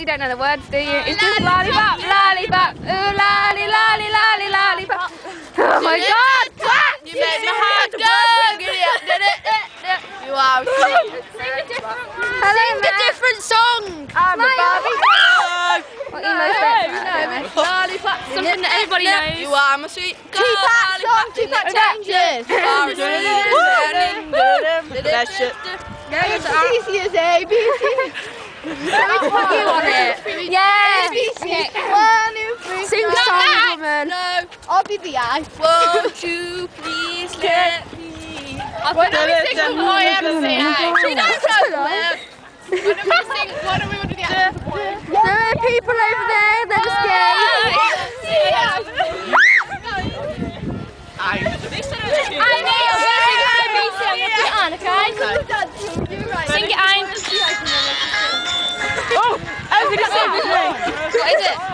You don't know the words, do you? It's just lollipop, lollipop, ooh, lolly, lolly, lolly, lollipop. Oh my God! You made my heart go. Giddy up, you are sweet. Sing a different one. Sing a different song. I'm a Barbie dog. What are you most No, lollipop, something that everybody knows. You are my sweet Tupac song, Tupac changes. That shit. It's as easy as ABC. I'll put you on it. Yeah. ABC. 1, 2, 3. Sing a song, woman. No. I'll be the eye. Won't you please let me? I've got to sing before I ever say hi. She knows how to live. Why don't we want to do the anthem? There are people over there that are scared. I need to sing ABC. I'm going to put it on, okay? Sing it, I'm. Oh, I'm going to sing with me. What is it?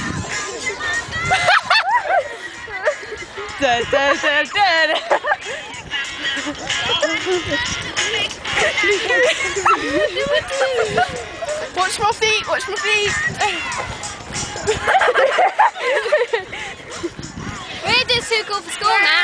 Watch my feet, watch my feet. We're just too cool for school now.